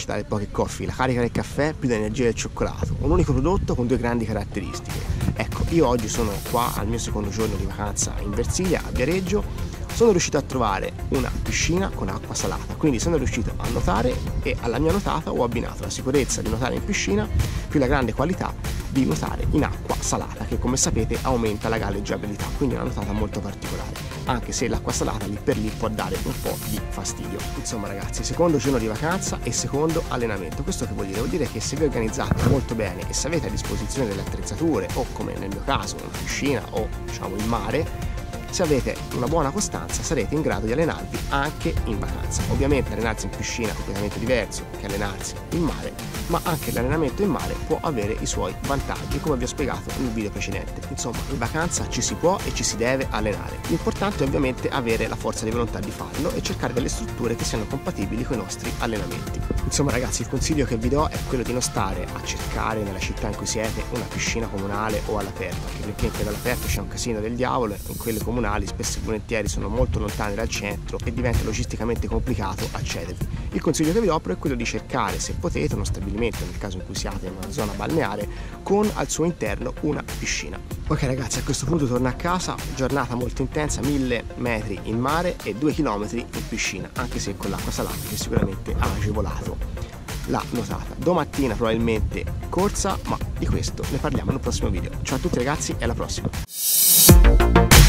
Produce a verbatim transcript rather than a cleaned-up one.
citare il Pocket Coffee, la carica del caffè più l'energia del cioccolato, un unico prodotto con due grandi caratteristiche. Ecco, io oggi sono qua al mio secondo giorno di vacanza in Versilia, a Viareggio. Sono riuscito a trovare una piscina con acqua salata, quindi sono riuscito a nuotare e alla mia nuotata ho abbinato la sicurezza di nuotare in piscina più la grande qualità di nuotare in acqua salata, che come sapete aumenta la galleggiabilità, quindi è una nuotata molto particolare, anche se l'acqua salata lì per lì può dare un po' di fastidio. Insomma ragazzi, secondo giorno di vacanza e secondo allenamento. Questo che vuol dire? Vuol dire che se vi organizzate molto bene e se avete a disposizione delle attrezzature o, come nel mio caso, una piscina o diciamo il mare, se avete una buona costanza sarete in grado di allenarvi anche in vacanza. Ovviamente allenarsi in piscina è completamente diverso che allenarsi in mare, ma anche l'allenamento in mare può avere i suoi vantaggi, come vi ho spiegato nel video precedente. Insomma, in vacanza ci si può e ci si deve allenare. L'importante è ovviamente avere la forza di volontà di farlo e cercare delle strutture che siano compatibili con i nostri allenamenti. Insomma ragazzi, il consiglio che vi do è quello di non stare a cercare nella città in cui siete una piscina comunale o all'aperto, anche perché anche all'aperto c'è un casino del diavolo e in quelle comunali spesso e volentieri sono molto lontane dal centro e diventa logisticamente complicato accedervi. Il consiglio che vi do però è quello di cercare, se potete, uno stabilimento, nel caso in cui siate in una zona balneare, con al suo interno una piscina. Ok ragazzi, a questo punto torno a casa, giornata molto intensa, mille metri in mare e due chilometri in piscina, anche se con l'acqua salata che sicuramente ha agevolato la nuotata. Domattina probabilmente corsa, ma di questo ne parliamo nel prossimo video. Ciao a tutti ragazzi e alla prossima.